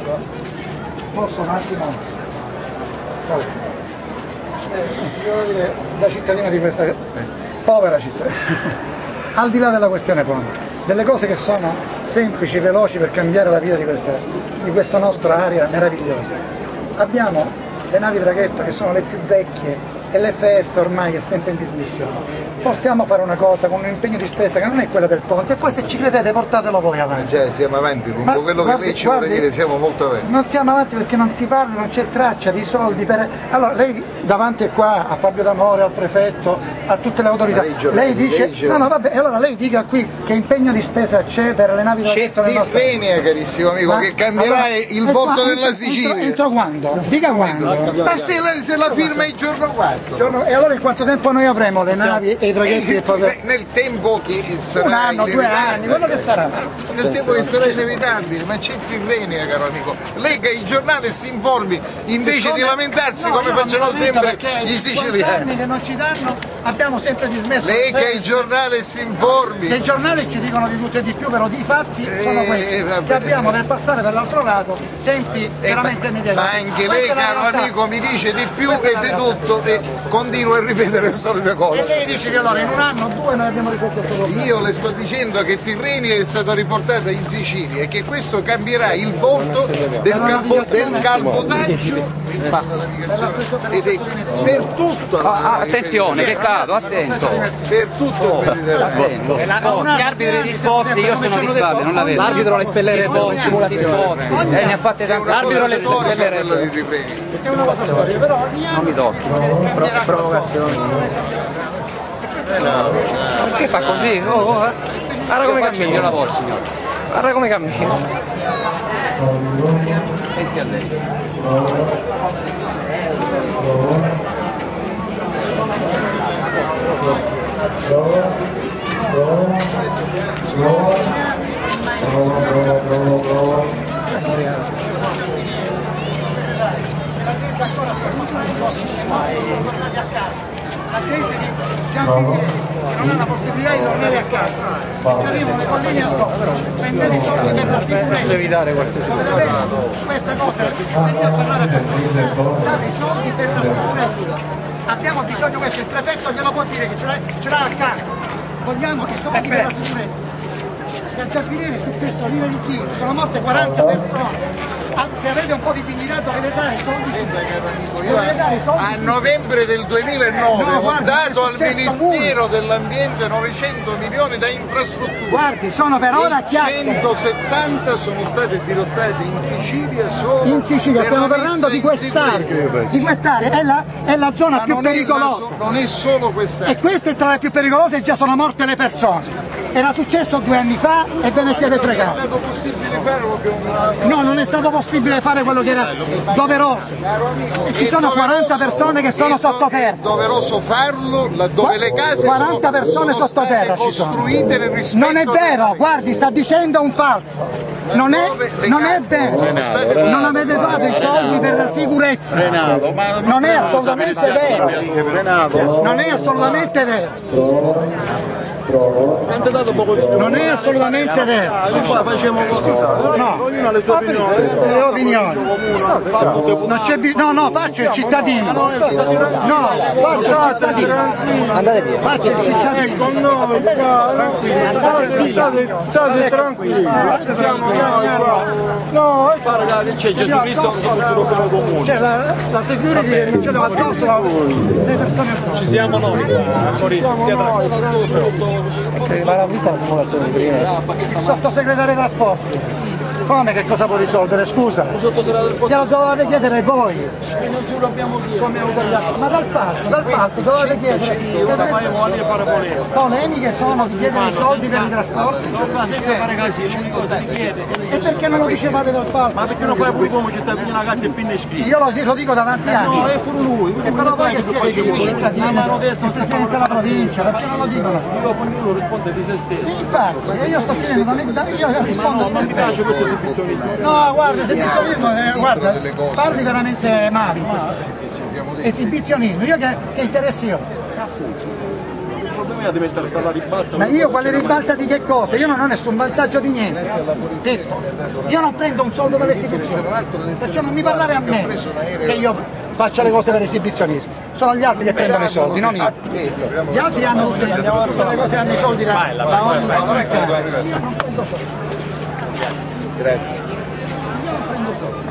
Posso un attimo? Devo dire, da cittadino di questa povera città, al di là della questione ponte, delle cose che sono semplici, veloci per cambiare la vita di questa nostra area meravigliosa. Abbiamo le navi traghetto che sono le più vecchie e l'FS ormai è sempre in dismissione. Possiamo fare una cosa con un impegno di spesa che non è quella del ponte e poi se ci credete portatelo voi avanti. Già siamo avanti, lungo quello che lei ci vuole dire siamo molto avanti. Non siamo avanti perché non si parla, non c'è traccia di soldi per... Allora lei davanti qua a Fabio D'Amore, al prefetto, a tutte le autorità, lei dice... No, no, vabbè, allora lei dica qui che impegno di spesa c'è per le navi traghetto nel nostro... C'è Tirrenia, carissimo amico, che cambierà il volto della Sicilia. Entro quando? Dica quando. Ma se la firma il giorno 4. E allora in quanto tempo noi avremo le navi e i traghetti? Nel tempo che sarà un anno, 2 anni, quello che sarà. Nel tempo che sarà inevitabile, ma c'è Tirrenia, caro amico. Legga i giornali e si informi, invece di lamentarsi come facciano sempre i siciliani. Che non ci danno, abbiamo sempre dismesso. Legga i giornali e si informi. I giornali ci dicono di tutto e di più, però di fatti sono questi. Che abbiamo nel passare per l'altro lato tempi veramente immediati. Ma anche lei, caro amico, mi dice di più e di tutto e continua a ripetere le solite cose. E lei dice che allora in un anno o 2 noi abbiamo risolto questo problema. Io le sto dicendo che Tirrenia è stata riportata in Sicilia e che questo cambierà il volto del cabotaggio ed è per tutto. Attenzione, che cado, attento. Per tutto il Mediterraneo. Gli arbitri disposti, io sono di spalle, non la vedo. L'arbitro le spellerebbe in simulazione. Ne ha fatte tante. L'arbitro le spellerebbe. È una vostra storia, però ogni anno... Non mi tocchi. Provocazioni. Perché fa così? Guarda come cammina il lavoro, signore. Guarda come cammina. Pensi a lei. La gente di Giampilieri che non ha la possibilità di tornare a casa, ci arrivano le colline addosso, spendere i soldi per la sicurezza. Questa cosa, venite a parlare a questa gente, date i soldi per la sicurezza. Abbiamo bisogno di questo, il prefetto glielo può dire che ce l'ha accanto. Vogliamo i soldi per la sicurezza. A Giampilieri è successo l'ira di Dio, sono morte 40 persone. Se avete un po' di dignità dovete dare i soldi sì. Dovete dare i soldi a novembre del 2009 ho dato al Ministero dell'Ambiente 900 milioni da infrastrutture. Guardi, sono per ora chiacchiere. 170 sono state dirottati in Sicilia solo. In Sicilia stiamo parlando di quest'area. Di quest'area è la zona più pericolosa. Non è solo quest'area. E questa è tra le più pericolose e già sono morte le persone. Era successo 2 anni fa e ve ne siete fregati. Non è stato possibile farlo? No, non è stato possibile fare quello che era doveroso. E ci sono 40 persone che sono sottoterra. È doveroso farlo laddove le case 40 persone sottoterra ci sono. Costruite nel rispetto. Non è vero, guardi, sta dicendo un falso. Non è vero. Non avete dato i soldi per la sicurezza. Non è assolutamente vero. Non è assolutamente vero. Non è assolutamente vero. No, ognuno ha le sue opinioni. Non c'è bisogno, no, faccio il cittadino. No, faccio il cittadino. Andate via. Faccio il cittadino. State tranquilli. No, c'è Gesù Cristo sul comune. C'è la security non ce l'ho addosso, 6 persone addosso. Ci siamo noi a Torino. Ma l'ha vista la simulazione di prima? Il sottosegretario dei trasporti. Come che cosa può risolvere? Scusa. Glielo dovete chiedere voi. Non ce l'abbiamo chiesto. Ma dal palco dovete chiedere. Polemiche sono di chiedere i soldi per i trasporti. E perché non lo dicevate dal palco? Ma perché non fai pure come cittadino una gatta e pinne iscritti? Io lo dico da tanti anni. No, è pure lui. E però voi che siete i cittadini, il presidente della provincia, perché non lo dicono? Io ognuno risponde di se stesso. Infatti, io sto chiedendo, io rispondo di me stesso. No, guarda, esibizionismo, guarda, parli veramente male in questo senso. Esibizionismo, io che interessi ho? problema è di mettere la ribalta. Ma io quale ribalta di che cosa? Io non ho nessun vantaggio di niente. Detto. Io non prendo un soldo dalle istituzioni, perciò non mi parlare a me che io faccio le cose per esibizionismo. Sono gli altri che prendono i soldi, non io. Gli altri hanno tutte le cose, hanno i soldi da ogni casa. Io non prendo soldi. Grazie. Io non prendo soldi.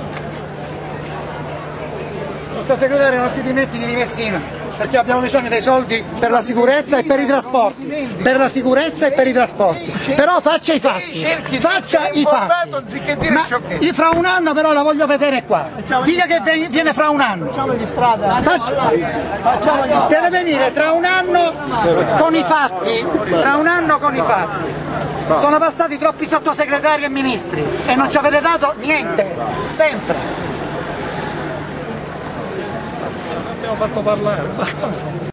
Sottosegretario, non si dimetti di Messina, perché abbiamo bisogno dei soldi per la sicurezza e per i trasporti. Per la sicurezza e per i trasporti. Però faccia i fatti. Faccia i fatti. Ma io fra un anno però la voglio vedere qua. Dica che viene fra un anno. Deve venire tra un anno con i fatti. Tra un anno con i fatti. Sono passati troppi sottosegretari e ministri e non ci avete dato niente. Sempre. Abbiamo fatto parlare, basta.